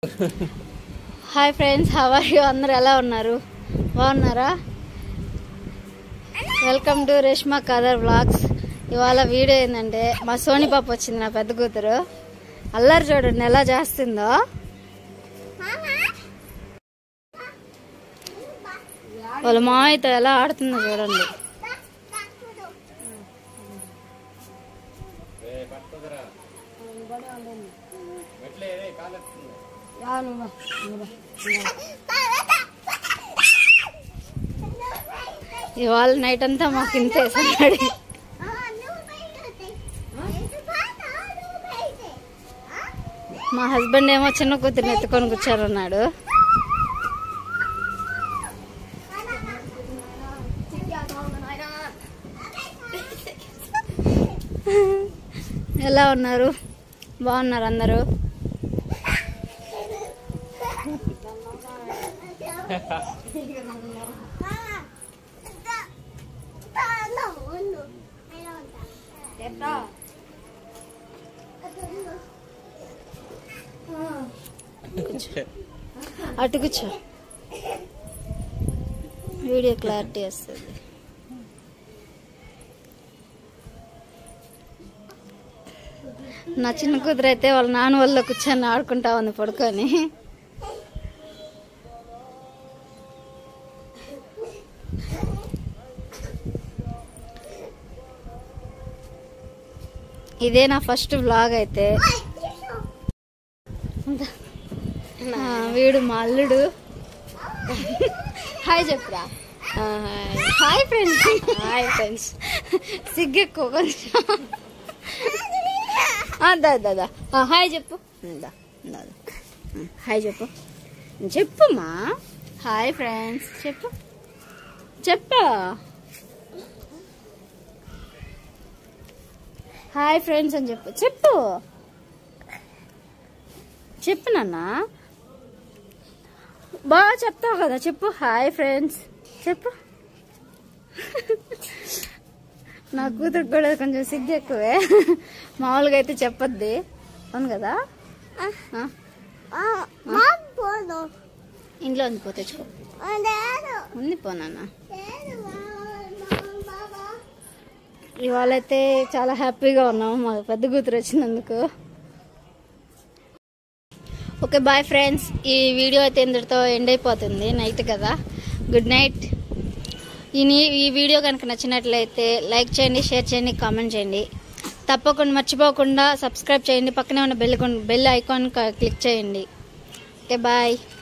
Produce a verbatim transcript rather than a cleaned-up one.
Hi friends, how are you? అందరు ఎలా ఉన్నారు? బాగున్నారా? Welcome to రేష్మాఖాదర్ vlogs. ఇవాళ వీడియో ఏంటంటే మా సోని పాప వచ్చింది, నా పెద్ద కూతురు. అల్లరి చూడండి ఎలా చేస్తుందో. వాళ్ళ మామయ్యతో ఎలా ఆడుతుందో చూడండి. ఇవాళ నైట్ అంతా మాకు ఇంతే సందడి. మా హస్బెండ్ ఏమో చిన్న కూతుర్ని ఎత్తుకొని కూర్చోనున్నాడు. ఎలా ఉన్నారు? బాగున్నారు అందరూ? అటు కూర్చో, వీడియో క్లారిటీ వస్తుంది. నా చిన్న కూతురు అయితే వాళ్ళ నాన్న వల్ల కూర్చొని ఆడుకుంటా ఉంది పడుకొని. ఇదే నా ఫస్ట్ వ్లాగ్ అయితే. వీడు మా అల్లుడు. హాయ్ చెప్పురా. Hi friends. Hi friends. సిగ్గెక్కువ కొంచెం. దాదా హాయ్ చెప్పు. హాయ్ చెప్పు. చెప్పుమా. హాయ్ ఫ్రెండ్స్ చెప్పు. చెప్పు. హాయ్ ఫ్రెండ్స్ అని చెప్పు. చెప్పు చెప్పు నాన్న. బాగా చెప్తావు కదా, చెప్పు. హాయ్ ఫ్రెండ్స్ చెప్పు. నా కూతురు కూడా కొంచెం సిగ్గు ఎక్కువే. మామూలుగా అయితే చెప్పొద్ది, అవును కదా? ఇంట్లో ఉంది, పో తెచ్చుకో. ఉంది పో నాన్న. ఇవాళ అయితే చాలా హ్యాపీగా ఉన్నాము మా పెద్ద కూతురు వచ్చినందుకు. Okay bye friends. ఈ వీడియో అయితే ఇంతటితో ఎండ్ అయిపోతుంది, నైట్ కదా. Good night. ఈ ఈ వీడియో కనుక నచ్చినట్లయితే లైక్ చేయండి, షేర్ చేయండి, కామెంట్ చేయండి. తప్పకుండా మర్చిపోకుండా సబ్స్క్రైబ్ చేయండి. పక్కనే ఉన్న బెల్ బెల్ ఐకాన్ క్లిక్ చేయండి. Okay bye.